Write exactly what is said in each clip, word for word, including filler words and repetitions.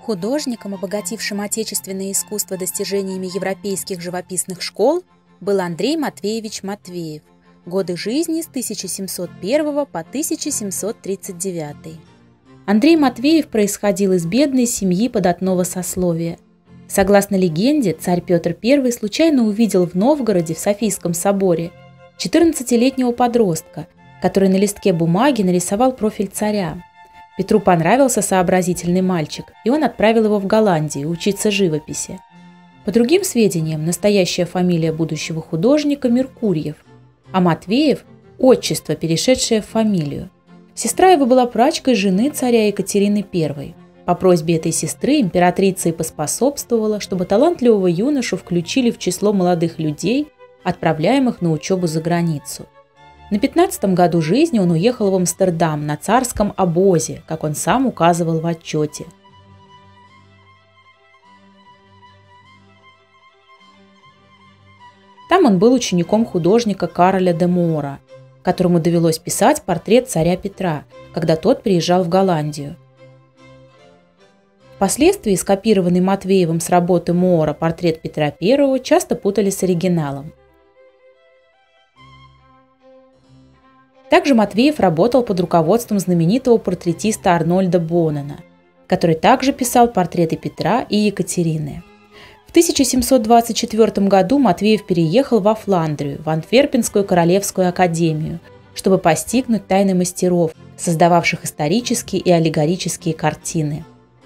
Художником, обогатившим отечественное искусство достижениями европейских живописных школ, был Андрей Матвеевич Матвеев. Годы жизни с тысяча семьсот первого по тысяча семьсот тридцать девятый. Андрей Матвеев происходил из бедной семьи податного сословия. Согласно легенде, царь Петр Первый случайно увидел в Новгороде в Софийском соборе четырнадцатилетнего подростка, который на листке бумаги нарисовал профиль царя. Петру понравился сообразительный мальчик, и он отправил его в Голландию учиться живописи. По другим сведениям, настоящая фамилия будущего художника – Меркурьев, а Матвеев – отчество, перешедшее в фамилию. Сестра его была прачкой жены царя Екатерины Первой. По просьбе этой сестры императрица и поспособствовала, чтобы талантливого юношу включили в число молодых людей, отправляемых на учебу за границу. На пятнадцатом году жизни он уехал в Амстердам на царском обозе, как он сам указывал в отчете. Там он был учеником художника Кароля де Моора, которому довелось писать портрет царя Петра, когда тот приезжал в Голландию. Впоследствии скопированный Матвеевым с работы Моора портрет Петра Первого часто путали с оригиналом. Также Матвеев работал под руководством знаменитого портретиста Арнольда Боннена, который также писал портреты Петра и Екатерины. В тысяча семьсот двадцать четвёртом году Матвеев переехал во Фландрию, в Антверпенскую королевскую академию, чтобы постигнуть тайны мастеров, создававших исторические и аллегорические картины.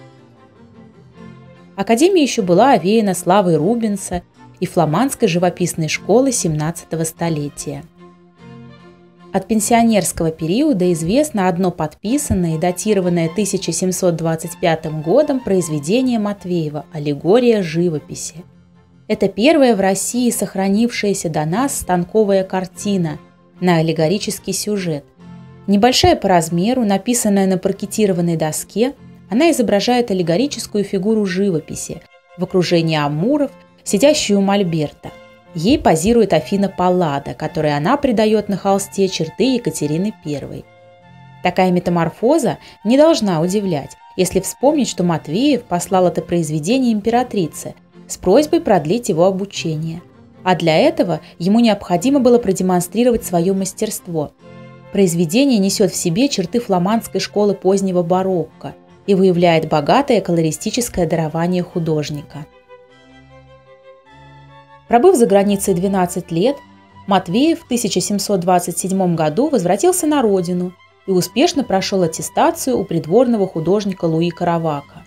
Академия еще была овеяна славой Рубенса и фламандской живописной школы семнадцатого столетия. От пенсионерского периода известно одно подписанное и датированное тысяча семьсот двадцать пятым годом произведение Матвеева «Аллегория живописи». Это первая в России сохранившаяся до нас станковая картина на аллегорический сюжет. Небольшая по размеру, написанная на паркетированной доске, она изображает аллегорическую фигуру живописи в окружении амуров, сидящую у мольберта. Ей позирует Афина Паллада, которой она придает на холсте черты Екатерины Первой. Такая метаморфоза не должна удивлять, если вспомнить, что Матвеев послал это произведение императрице с просьбой продлить его обучение. А для этого ему необходимо было продемонстрировать свое мастерство. Произведение несет в себе черты фламандской школы позднего барокко и выявляет богатое колористическое дарование художника. Пробыв за границей двенадцать лет, Матвеев в тысяча семьсот двадцать седьмом году возвратился на родину и успешно прошел аттестацию у придворного художника Луи Каравака.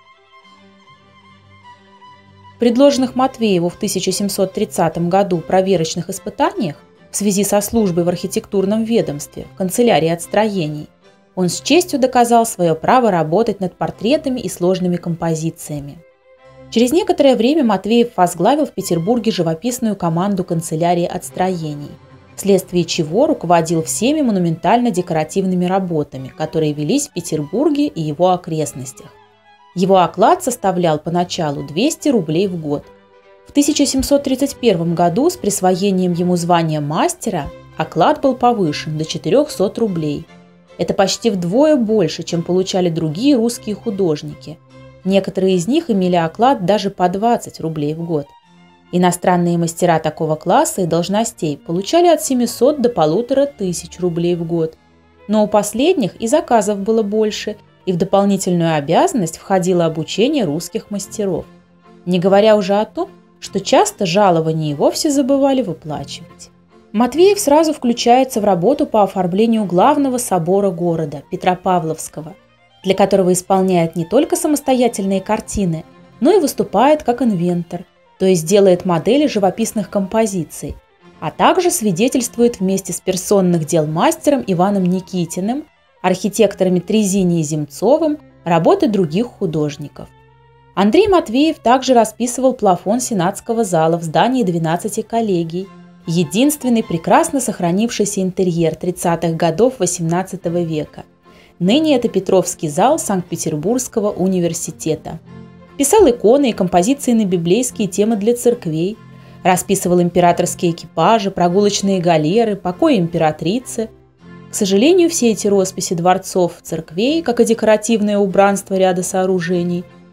Предложенных Матвееву в тысяча семьсот тридцатом году проверочных испытаниях в связи со службой в архитектурном ведомстве в канцелярии отстроений он с честью доказал свое право работать над портретами и сложными композициями. Через некоторое время Матвеев возглавил в Петербурге живописную команду канцелярии отстроений, вследствие чего руководил всеми монументально-декоративными работами, которые велись в Петербурге и его окрестностях. Его оклад составлял поначалу двести рублей в год. В тысяча семьсот тридцать первом году с присвоением ему звания мастера оклад был повышен до четырехсот рублей. Это почти вдвое больше, чем получали другие русские художники. Некоторые из них имели оклад даже по двадцать рублей в год. Иностранные мастера такого класса и должностей получали от семисот до полутора тысяч рублей в год. Но у последних и заказов было больше, и в дополнительную обязанность входило обучение русских мастеров. Не говоря уже о том, что часто жалования и вовсе забывали выплачивать. Матвеев сразу включается в работу по оформлению главного собора города, Петропавловского, для которого исполняет не только самостоятельные картины, но и выступает как инвентор, то есть делает модели живописных композиций, а также свидетельствует вместе с персонных дел мастером Иваном Никитиным, архитекторами Трезини и Земцовым работы других художников. Андрей Матвеев также расписывал плафон Сенатского зала в здании двенадцати коллегий, единственный прекрасно сохранившийся интерьер тридцатых годов восемнадцатого века. Ныне это Петровский зал Санкт-Петербургского университета. Писал иконы и композиции на библейские темы для церквей, расписывал императорские экипажи, прогулочные галеры, покои императрицы. К сожалению, все эти росписи дворцов, церквей, как и декоративное убранство ряда сооружений,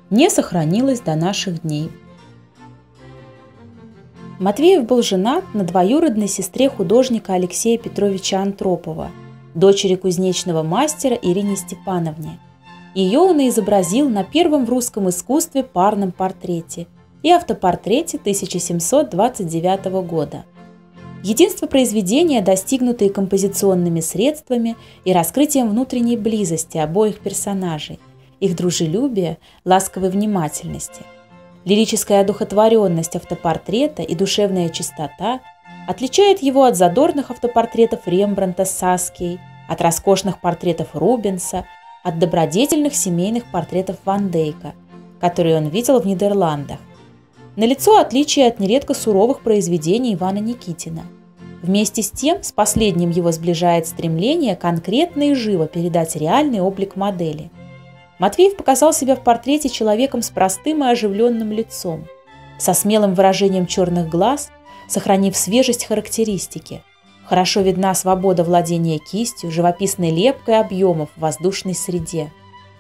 не сохранилось до наших дней. Матвеев был женат на двоюродной сестре художника Алексея Петровича Антропова, дочери кузнечного мастера Ирине Степановне. Ее он и изобразил на первом в русском искусстве парном портрете и автопортрете тысяча семьсот двадцать девятого года. Единство произведения, достигнутое композиционными средствами и раскрытием внутренней близости обоих персонажей, их дружелюбия, ласковой внимательности. Лирическая одухотворенность автопортрета и душевная чистота отличают его от задорных автопортретов Рембрандта с Саскией, от роскошных портретов Рубенса, от добродетельных семейных портретов Ван Дейка, которые он видел в Нидерландах. Налицо отличие от нередко суровых произведений Ивана Никитина. Вместе с тем, с последним его сближает стремление конкретно и живо передать реальный облик модели. Матвеев показал себя в портрете человеком с простым и оживленным лицом, со смелым выражением черных глаз, сохранив свежесть характеристики. Хорошо видна свобода владения кистью, живописной лепкой объемов в воздушной среде.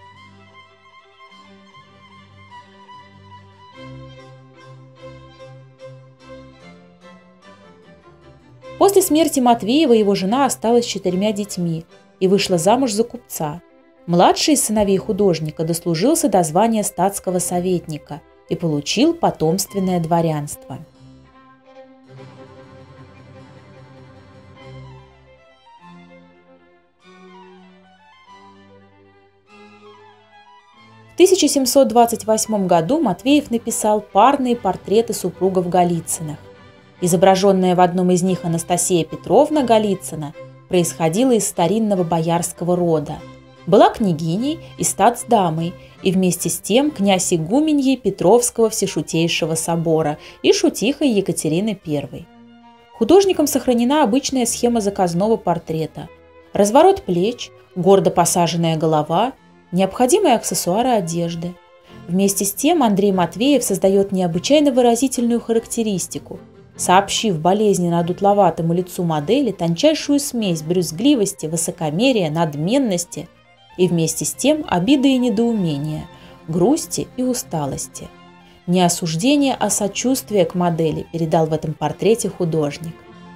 После смерти Матвеева его жена осталась с четырьмя детьми и вышла замуж за купца. Младший из сыновей художника дослужился до звания статского советника и получил потомственное дворянство. В тысяча семьсот двадцать восьмом году Матвеев написал парные портреты супругов Голицыных. Изображенная в одном из них Анастасия Петровна Голицына происходила из старинного боярского рода, была княгиней и статсдамой, и вместе с тем князь игуменьей Петровского Всешутейшего собора и шутихой Екатерины Первой. Художником сохранена обычная схема заказного портрета: разворот плеч, гордо посаженная голова, необходимые аксессуары одежды. Вместе с тем Андрей Матвеев создает необычайно выразительную характеристику, сообщив болезненно одутловатому лицу модели тончайшую смесь брюзгливости, высокомерия, надменности и вместе с тем обиды и недоумения, грусти и усталости. Не осуждение, а сочувствие к модели передал в этом портрете художник.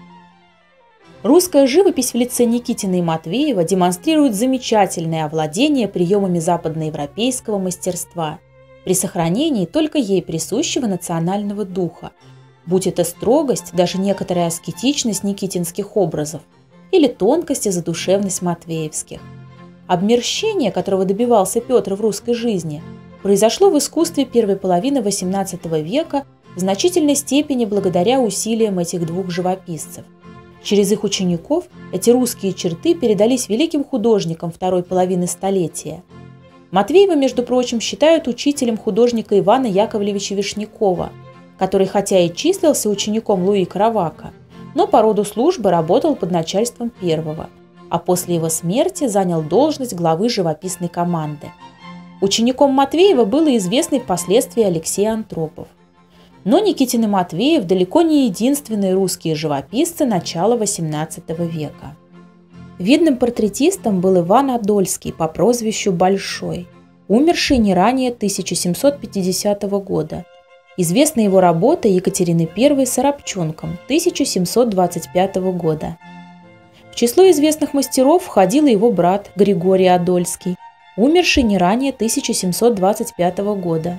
Русская живопись в лице Никитина и Матвеева демонстрирует замечательное овладение приемами западноевропейского мастерства при сохранении только ей присущего национального духа, будь это строгость, даже некоторая аскетичность никитинских образов или тонкость и задушевность матвеевских. Обмерщение, которого добивался Петр в русской жизни, произошло в искусстве первой половины восемнадцатого века в значительной степени благодаря усилиям этих двух живописцев. Через их учеников эти русские черты передались великим художникам второй половины столетия. Матвеева, между прочим, считают учителем художника Ивана Яковлевича Вишнякова, который хотя и числился учеником Луи Каравака, но по роду службы работал под начальством первого, а после его смерти занял должность главы живописной команды. Учеником Матвеева был и известный впоследствии Алексей Антропов. Но Никитин и Матвеев далеко не единственные русские живописцы начала восемнадцатого века. Видным портретистом был Иван Адольский по прозвищу Большой, умерший не ранее тысяча семьсот пятидесятого года. Известна его работа Екатерины Первой с Арабчонком тысяча семьсот двадцать пятого года. В число известных мастеров входил и его брат Григорий Адольский, умерший не ранее тысяча семьсот двадцать пятого года.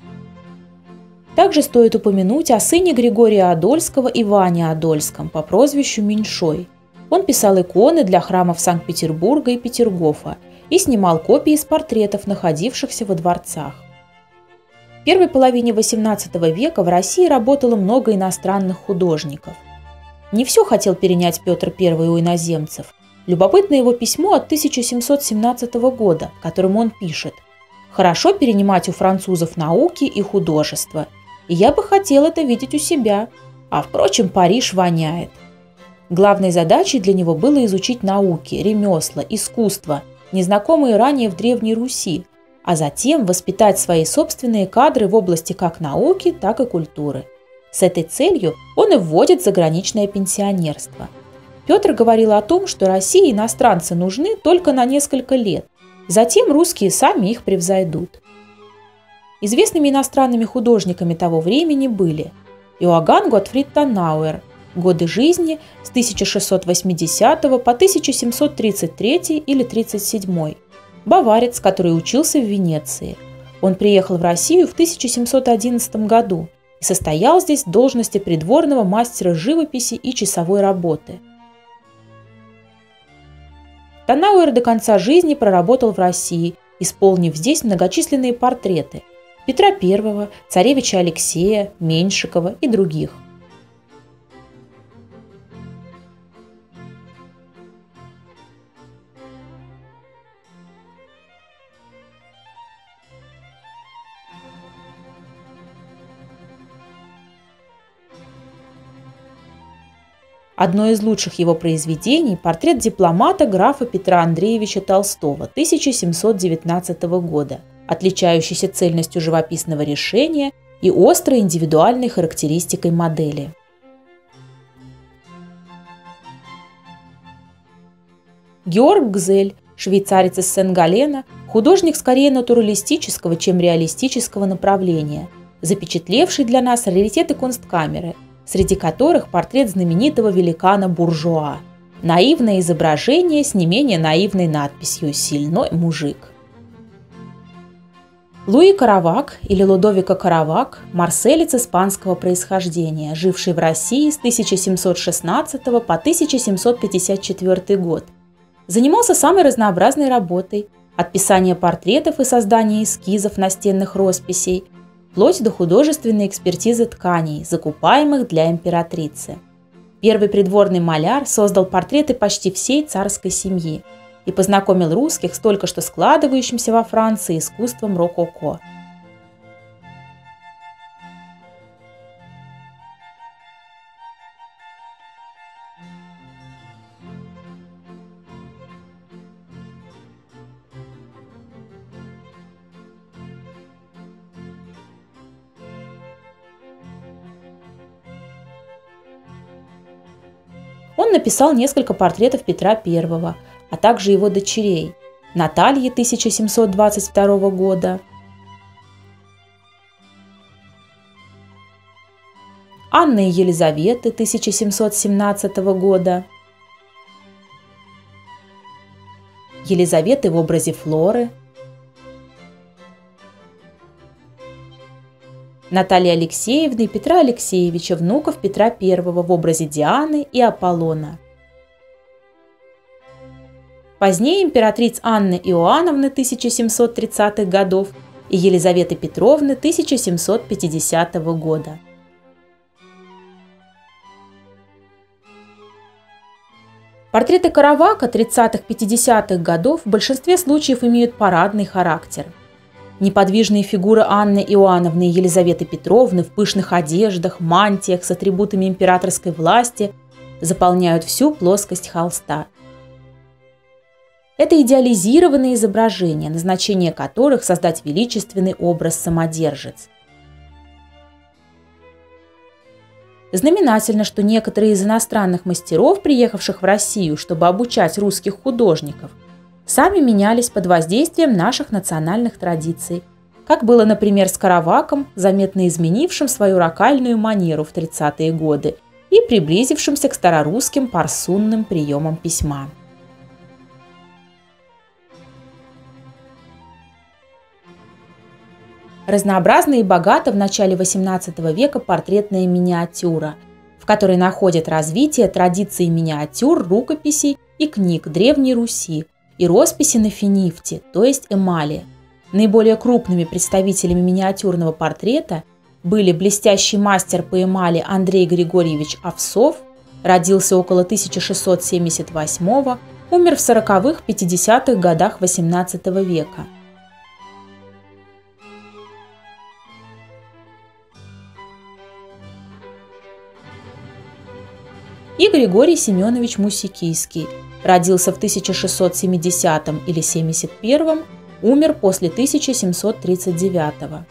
Также стоит упомянуть о сыне Григория Адольского Иване Адольском по прозвищу Меньшой. Он писал иконы для храмов Санкт-Петербурга и Петергофа и снимал копии из портретов, находившихся во дворцах. В первой половине восемнадцатого века в России работало много иностранных художников. Не все хотел перенять Петр Первый у иноземцев. Любопытно его письмо от тысяча семьсот семнадцатого года, в котором он пишет: «Хорошо перенимать у французов науки и художество, и я бы хотел это видеть у себя, а, впрочем, Париж воняет». Главной задачей для него было изучить науки, ремесла, искусство, незнакомые ранее в Древней Руси, а затем воспитать свои собственные кадры в области как науки, так и культуры. С этой целью он и вводит заграничное пенсионерство. Петр говорил о том, что России иностранцы нужны только на несколько лет, затем русские сами их превзойдут. Известными иностранными художниками того времени были Иоганн Готфрид Танауэр, годы жизни с тысяча шестьсот восьмидесятого по тысяча семьсот тридцать третий или тридцать седьмой, баварец, который учился в Венеции. Он приехал в Россию в тысяча семьсот одиннадцатом году и состоял здесь в должности придворного мастера живописи и часовой работы. Танауэр до конца жизни проработал в России, исполнив здесь многочисленные портреты Петра Первого, царевича Алексея, Меньшикова и других. Одно из лучших его произведений – портрет дипломата графа Петра Андреевича Толстого тысяча семьсот девятнадцатого года, отличающийся цельностью живописного решения и острой индивидуальной характеристикой модели. Георг Гзель, швейцарец из Сен-Галена, художник скорее натуралистического, чем реалистического направления, запечатлевший для нас раритеты кунсткамеры, среди которых портрет знаменитого великана-буржуа, наивное изображение с не менее наивной надписью «Сильной мужик». Луи Каравак или Лудовико Каравак – марселец испанского происхождения, живший в России с тысяча семьсот шестнадцатого по тысяча семьсот пятьдесят четвёртый год. Занимался самой разнообразной работой – от писания портретов и создания эскизов настенных росписей, вплоть до художественной экспертизы тканей, закупаемых для императрицы. Первый придворный маляр создал портреты почти всей царской семьи и познакомил русских с только что складывающимся во Франции искусством рококо. Он написал несколько портретов Петра Первого, а также его дочерей – Натальи тысяча семьсот двадцать второго года, Анны и Елизаветы тысяча семьсот семнадцатого года, Елизаветы в образе Флоры, Натальи Алексеевны и Петра Алексеевича, внуков Петра Первого, в образе Дианы и Аполлона. Позднее императриц Анны Иоанновны тысяча семьсот тридцатых годов и Елизаветы Петровны тысяча семьсот пятидесятого года. Портреты Каравака тридцатых-пятидесятых годов в большинстве случаев имеют парадный характер. Неподвижные фигуры Анны Иоанновны и Елизаветы Петровны в пышных одеждах, мантиях с атрибутами императорской власти заполняют всю плоскость холста. Это идеализированные изображения, назначение которых – создать величественный образ самодержец. Знаменательно, что некоторые из иностранных мастеров, приехавших в Россию, чтобы обучать русских художников, сами менялись под воздействием наших национальных традиций, как было, например, с Караваком, заметно изменившим свою рокальную манеру в тридцатые годы и приблизившимся к старорусским парсунным приемам письма. Разнообразна и богата в начале восемнадцатого века портретная миниатюра, в которой находят развитие традиции миниатюр, рукописей и книг Древней Руси, и росписи на финифте, то есть эмали. Наиболее крупными представителями миниатюрного портрета были блестящий мастер по эмали Андрей Григорьевич Овсов, родился около тысяча шестьсот семьдесят восьмого, умер в сороковых-пятидесятых годах восемнадцатого века. И Григорий Семенович Мусикийский, родился в тысяча шестьсот семидесятом или семьдесят первом, умер после тысяча семьсот тридцать девятого.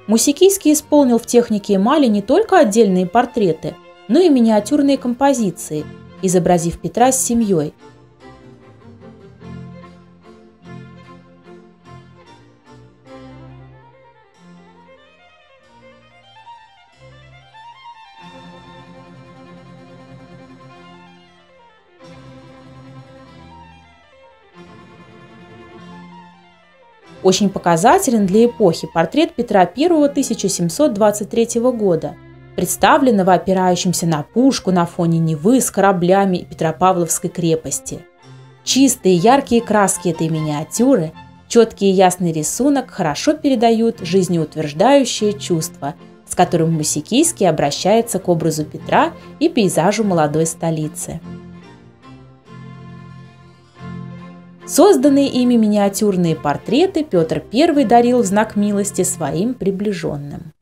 Мусикийский исполнил в технике эмали не только отдельные портреты, но и миниатюрные композиции, изобразив Петра с семьей. Очень показателен для эпохи портрет Петра Первого тысяча семьсот двадцать третьего года, представленного опирающимся на пушку на фоне Невы с кораблями и Петропавловской крепости. Чистые яркие краски этой миниатюры, четкий и ясный рисунок хорошо передают жизнеутверждающее чувство, с которым Мусикийский обращается к образу Петра и пейзажу молодой столицы. Созданные ими миниатюрные портреты Петр Первый дарил в знак милости своим приближенным.